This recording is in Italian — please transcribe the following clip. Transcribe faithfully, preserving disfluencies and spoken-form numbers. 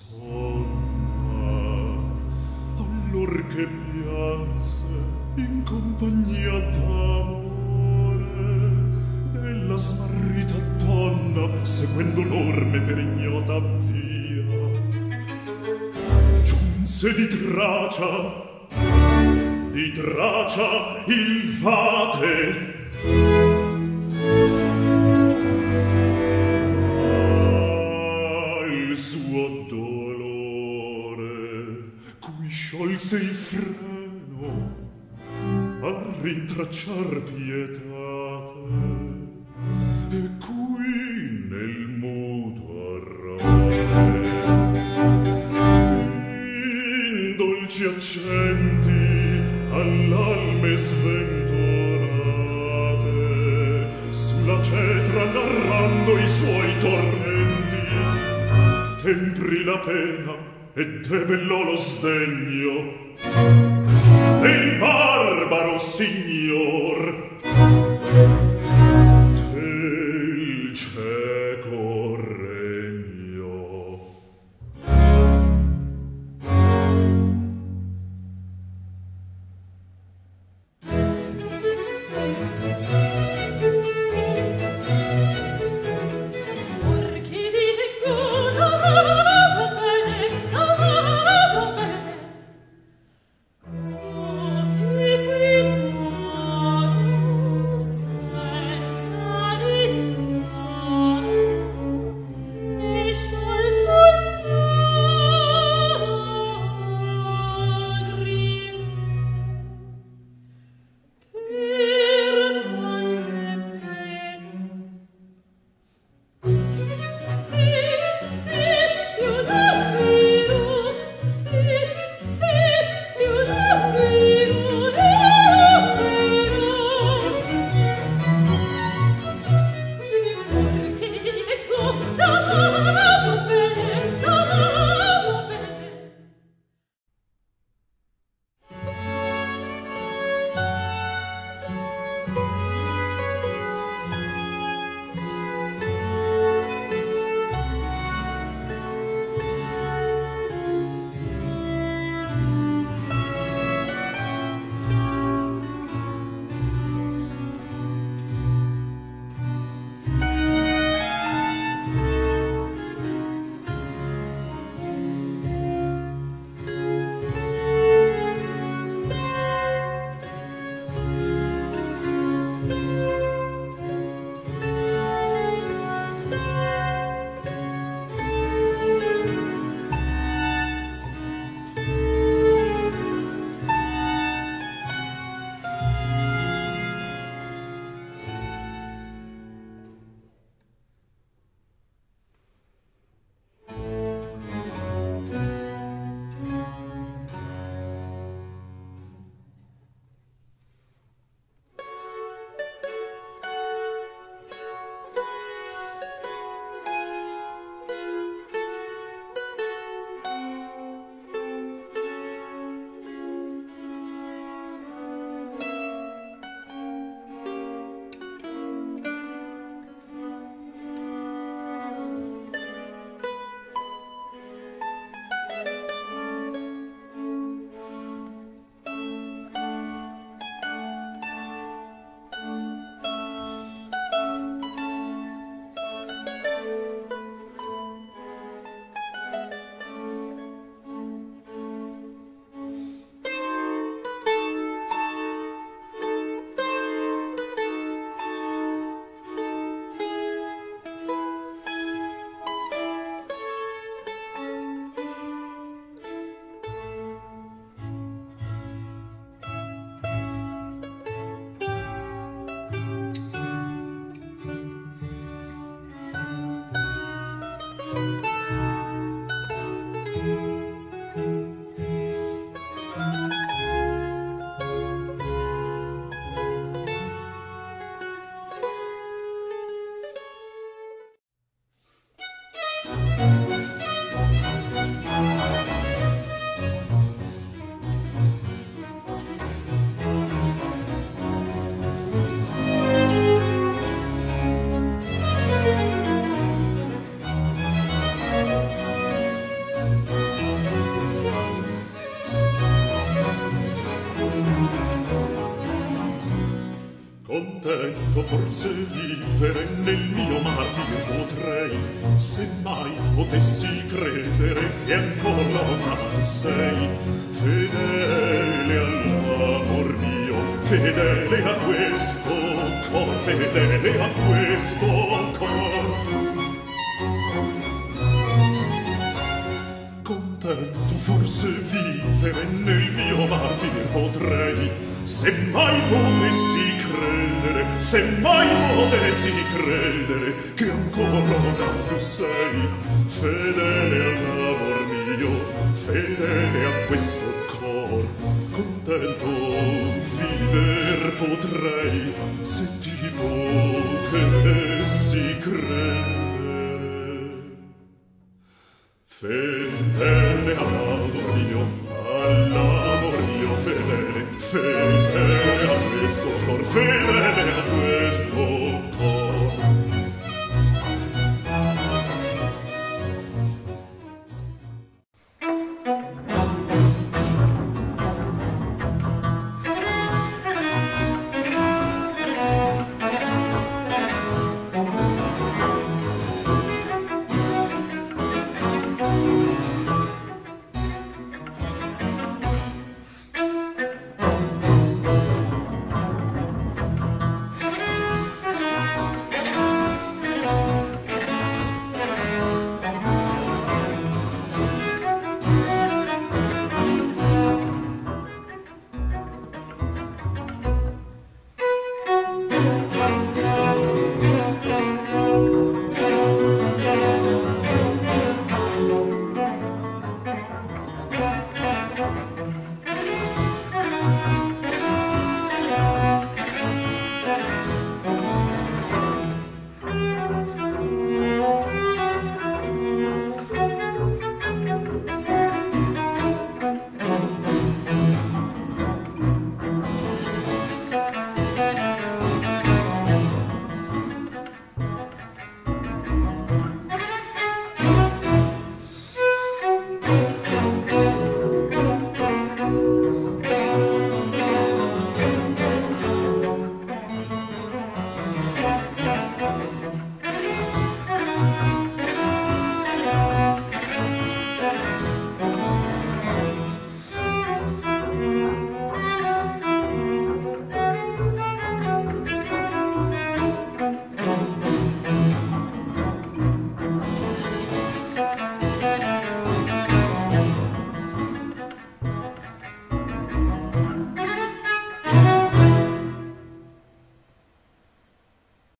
allor che pianse in compagnia d'amore della smarrita donna, seguendo l'orme per ignota via, giunse di Tracia, di Tracia il vate, sciolse il freno a rintracciar pietate e qui nel muto arrare in dolci accenti all'alme sventurate sulla cetra narrando i suoi tormenti tempri la pena e debellò lo sdegno del barbaro signor del cieco regno. Oh, forse vivere nel mio martir potrei, se mai potessi credere che ancora tu sei fedele all'amor mio, fedele a questo cor, fedele a questo cor. Contento forse vivere nel mio martir potrei, se mai potessi credere, se mai potessi credere che ancora tu sei fedele all'amor mio, fedele a questo cor. Contento viver potrei, se ti potessi credere. Fedele all'amor mio, all'amor mio fedele, fedele